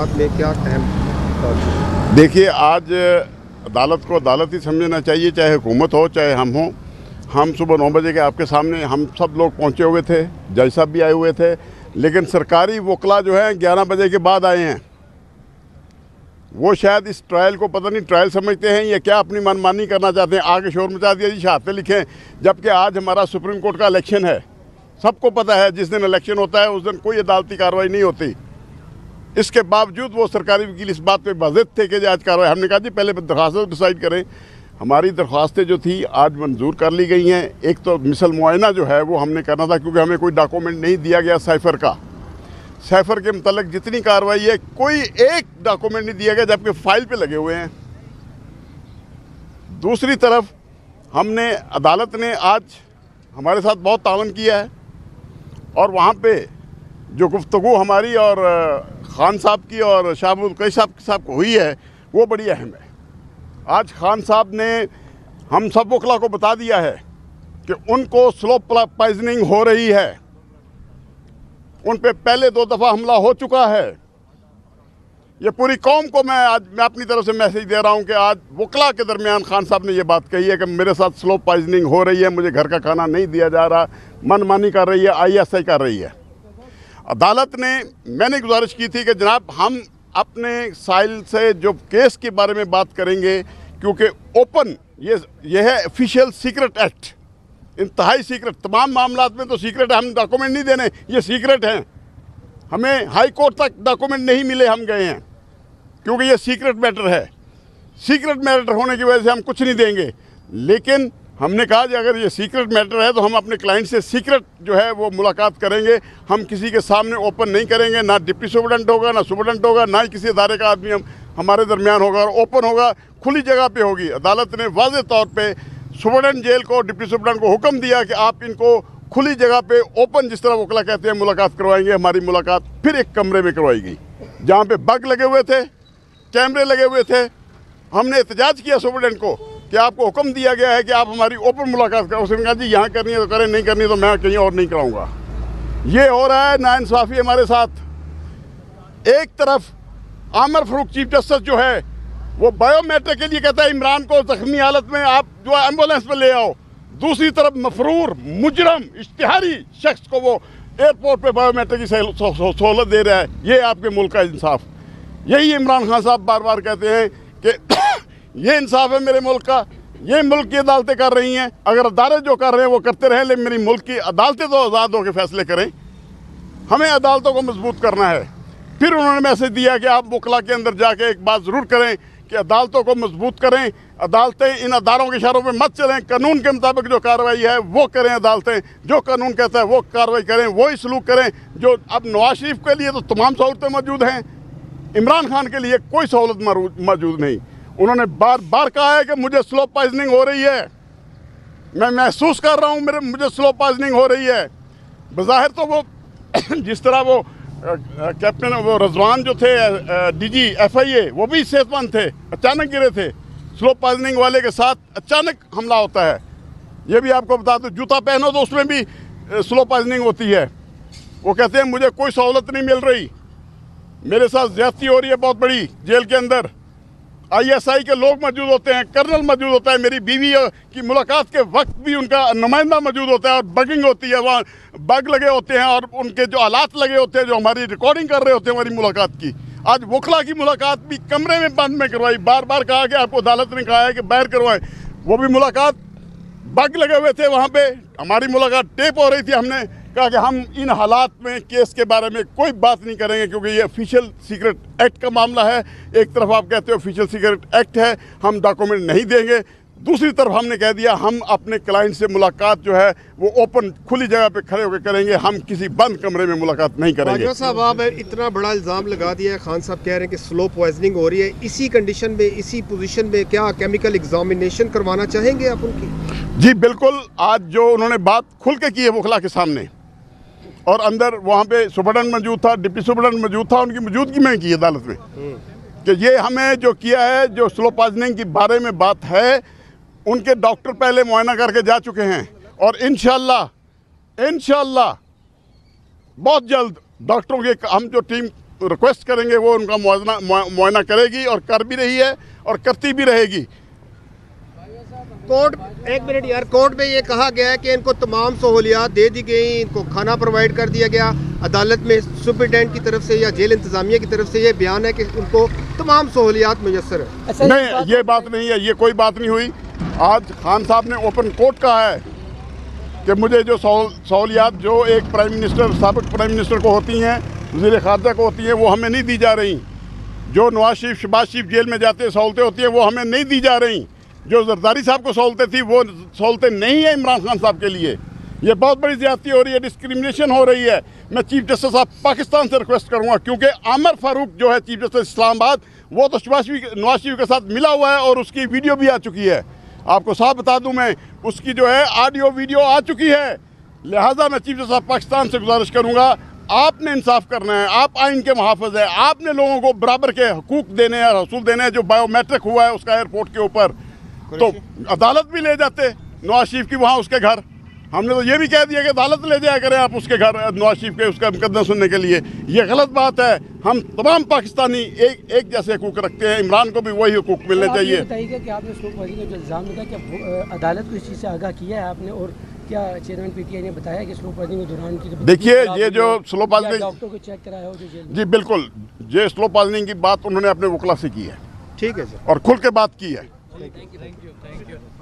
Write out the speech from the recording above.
में क्या अहम? देखिए, आज अदालत को अदालत ही समझना चाहिए, चाहे हुकूमत हो चाहे हम हों। हम सुबह 9 बजे के आपके सामने हम सब लोग पहुंचे हुए थे, जज साहब भी आए हुए थे, लेकिन सरकारी वकला जो है 11 बजे के बाद आए हैं। वो शायद इस ट्रायल को पता नहीं ट्रायल समझते हैं या क्या, अपनी मनमानी करना चाहते हैं। आगे शोर मचा दिया जी, शहादतें लिखें, जबकि आज हमारा सुप्रीम कोर्ट का इलेक्शन है। सबको पता है जिस दिन इलेक्शन होता है उस दिन कोई अदालती कार्रवाई नहीं होती। इसके बावजूद वो सरकारी वकील इस बात पे बाज़िद थे कि आज कार्रवाई। हमने कहा जी पहले दरख्वास्त डिसाइड करें। हमारी दरख्वास्तें जो थी आज मंजूर कर ली गई हैं। एक तो मिसल मुआयना जो है वो हमने करना था, क्योंकि हमें कोई डॉक्यूमेंट नहीं दिया गया साइफर का। साइफर के मुतल्लिक जितनी कार्रवाई है कोई एक डॉक्यूमेंट नहीं दिया गया, जबकि फाइल पे लगे हुए हैं। दूसरी तरफ हमने अदालत ने आज हमारे साथ बहुत तावन किया है, और वहाँ पे जो गुफ्तगू हमारी और खान साहब की और शाहबुल कई साहब को हुई है वो बड़ी अहम है। आज खान साहब ने हम सब वकला को बता दिया है कि उनको स्लो पॉइजनिंग हो रही है। उन पे पहले 2 दफ़ा हमला हो चुका है। ये पूरी कौम को मैं अपनी तरफ से मैसेज दे रहा हूँ कि आज वकला के दरमियान खान साहब ने ये बात कही है कि मेरे साथ स्लो पॉइजनिंग हो रही है, मुझे घर का खाना नहीं दिया जा रहा, मनमानी कर रही है, ISI कर रही है। अदालत ने मैंने गुजारिश की थी कि जनाब हम अपने साइल से जो केस के बारे में बात करेंगे, क्योंकि ओपन ये है ऑफिशियल सीक्रेट एक्ट, इंतहाई सीक्रेट। तमाम मामलात में तो सीक्रेट है, हम डॉक्यूमेंट नहीं देने, ये सीक्रेट हैं। हमें हाई कोर्ट तक डॉक्यूमेंट नहीं मिले, हम गए हैं, क्योंकि ये सीक्रेट मैटर है। सीक्रेट मैटर होने की वजह से हम कुछ नहीं देंगे। लेकिन हमने कहा कि अगर ये सीक्रेट मैटर है तो हम अपने क्लाइंट से सीक्रेट जो है वो मुलाकात करेंगे। हम किसी के सामने ओपन नहीं करेंगे, ना डिप्टी सुपरडेंट होगा, ना सुपरडेंट होगा, ना ही किसी अदारे का आदमी हमारे दरमियान होगा। और ओपन होगा, खुली जगह पे होगी। अदालत ने वाज़ेह तौर पे सुपरडेंट जेल को, डिप्टी सुपरडेंट को हुक्म दिया कि आप इनको खुली जगह पे ओपन, जिस तरह वकला कहते हैं, मुलाकात करवाएंगे। हमारी मुलाकात फिर एक कमरे में करवाई गई जहाँ पे बग लगे हुए थे, कैमरे लगे हुए थे। हमने एहतजाज किया सुपरडेंट को कि आपको हुक्म दिया गया है कि आप हमारी ओपन मुलाकात करें। उसने कहा जी यहाँ करनी है तो करें, नहीं करनी तो मैं कहीं और नहीं कराऊंगा। ये हो रहा है नाइंसाफ़ी हमारे साथ। एक तरफ आमिर फारूक चीफ जस्टिस जो है वो बायोमेट्रिक के लिए कहता है इमरान को जख्मी हालत में आप जो एम्बुलेंस में ले आओ। दूसरी तरफ मफरूर मुजरम इश्तिहारी शख्स को वो एयरपोर्ट पे बायोमेट्रिक की सहूलत दे रहा है। ये आपके मुल्क का इंसाफ। यही इमरान खान साहब बार बार कहते हैं कि ये इंसाफ है मेरे मुल्क का, ये मुल्क की अदालतें कर रही हैं। अगर अदालत जो कर रहे हैं वो करते रहें, लेकिन मेरी मुल्क की अदालतें तो आज़ाद होकर फैसले करें। हमें अदालतों को मजबूत करना है। फिर उन्होंने मैसेज दिया कि आप वकला के अंदर जाके एक बात ज़रूर करें कि अदालतों को मजबूत करें। अदालतें इन अदारों के इशारों पे मत चलें, कानून के मुताबिक जो कार्रवाई है वो करें। अदालतें जो कानून कहता है वो कार्रवाई करें, वही सलूक करें जो अब नवाज शरीफ के लिए तो तमाम सहूलतें मौजूद हैं, इमरान खान के लिए कोई सहूलत मौजूद नहीं। उन्होंने बार बार कहा है कि मुझे स्लो पॉइजनिंग हो रही है, मैं महसूस कर रहा हूँ मुझे स्लो पॉइजनिंग हो रही है। बज़ाहिर तो वो जिस तरह वो कैप्टन वो रजवान जो थे DG FIA वो भी सेहतमंद थे, अचानक गिरे थे। स्लो पॉइजनिंग वाले के साथ अचानक हमला होता है। ये भी आपको बता दो, जूता पहनो तो उसमें भी स्लो पॉइजनिंग होती है। वो कहते हैं मुझे कोई सहूलत नहीं मिल रही, मेरे साथ ज्यादती हो रही है बहुत बड़ी। जेल के अंदर ISI के लोग मौजूद होते हैं, कर्नल मौजूद होता है, मेरी बीवी की मुलाकात के वक्त भी उनका नुमाइंदा मौजूद होता है, और बगिंग होती है, वहाँ बग लगे होते हैं और उनके जो आलात लगे होते हैं जो हमारी रिकॉर्डिंग कर रहे होते हैं हमारी मुलाकात की। आज वकला की मुलाकात भी कमरे में बंद में करवाई। बार बार कहा कि आपको अदालत ने कहा है कि बाहर करवाएं, वो भी मुलाकात बग लगे हुए थे वहाँ पे। हमारी मुलाकात टेप हो रही थी। हमने कहा कि हम इन हालात में केस के बारे में कोई बात नहीं करेंगे, क्योंकि ये ऑफिशियल सीक्रेट एक्ट का मामला है। एक तरफ आप कहते हो ऑफिशियल सीक्रेट एक्ट है, हम डॉक्यूमेंट नहीं देंगे। दूसरी तरफ हमने कह दिया हम अपने क्लाइंट से मुलाकात जो है वो ओपन खुली जगह पे खड़े होकर करेंगे, हम किसी बंद कमरे में मुलाकात नहीं करेंगे। बाजवा साहब, आप इतना बड़ा इल्ज़ाम लगा दिया है, खान साहब कह रहे हैं कि स्लो पॉइजनिंग हो रही है। इसी कंडीशन में, इसी पोजीशन में क्या केमिकल एग्जामिनेशन करवाना चाहेंगे आप उनकी? जी बिल्कुल। आज जो उन्होंने बात खुल के की है वकला के सामने, और अंदर वहाँ पे सुपरडेंट मौजूद था, डिप्टी सुपरडेंट मौजूद था, उनकी मौजूदगी में की अदालत में कि ये हमें जो किया है, जो स्लो पॉइजनिंग के बारे में बात है, उनके डॉक्टर पहले मुआयना करके जा चुके हैं, और इंशाल्लाह बहुत जल्द डॉक्टरों की हम जो टीम रिक्वेस्ट करेंगे वो उनका मुआयना करेगी और कर भी रही है और करती भी रहेगी। कोर्ट, एक मिनट यार, कोर्ट में ये कहा गया है कि इनको तमाम सहूलियात दे दी गई, इनको खाना प्रोवाइड कर दिया गया। अदालत में सुप्रिटेंडेंट की तरफ से या जेल इंतजामिया की तरफ से ये बयान है कि उनको तमाम सहूलियात मुयस्सर है। नहीं, ये बात नहीं है, ये कोई बात नहीं हुई। आज खान साहब ने ओपन कोर्ट कहा है कि मुझे जो सहूलियात जो एक प्राइम मिनिस्टर, साबिक प्राइम मिनिस्टर को होती हैं, वज़ीर ख़ारजा को होती हैं, वो हमें नहीं दी जा रही। जो नवाज शरीफ, शहबाज शरीफ जेल में जाते सहूलतें होती हैं वो हमें नहीं दी जा रही। जो जरदारी साहब को सहूलतें थी वो सहूलतें नहीं है इमरान खान साहब के लिए। ये बहुत बड़ी ज़्यादती हो रही है, डिस्क्रिमिनेशन हो रही है। मैं चीफ जस्टिस साहब पाकिस्तान से रिक्वेस्ट करूँगा, क्योंकि आमर फारूक जो है चीफ जस्टिस इस्लामाबाद, वो तो नवाज शरीफ के साथ मिला हुआ है और उसकी वीडियो भी आ चुकी है। आपको साफ बता दूं, मैं उसकी जो है ऑडियो वीडियो आ चुकी है। लिहाजा मैं चीफ जस्टिस पाकिस्तान से गुजारिश करूंगा, आपने इंसाफ करना है, आप आइन के मुहाफ़िज़ हैं, आपने लोगों को बराबर के हकूक़ देने हैं, हसूल देने हैं। जो बायोमेट्रिक हुआ है उसका एयरपोर्ट के ऊपर, तो अदालत भी ले जाते नवाज शरीफ की वहाँ उसके घर। हमने तो ये भी कह दिया कि अदालत ले जाया करें आप उसके घर नवाज शरीफ के उसका मुकदमा सुनने के लिए। ये गलत बात है। हम तमाम पाकिस्तानी एक जैसे हकूक़ रखते हैं, इमरान को भी वही हकूक़ मिलने चाहिए। बताइएगा कि आपने स्लोपबाजी का जो इल्ज़ाम लगा, क्या अदालत को इस चीज़ से आगाह किया है आपने, और क्या चेयरमैन पीटीआई ने बताया कि स्लोपबाजी में दौरान की देखिए ये जो स्लोपबाजी, डॉक्टर को चेक कराया हो जो जेल में? जी बिल्कुल, ये स्लोपबाजी की बात उन्होंने अपने वकला से की है। ठीक है सर, और खुल के बात की है। Thank you.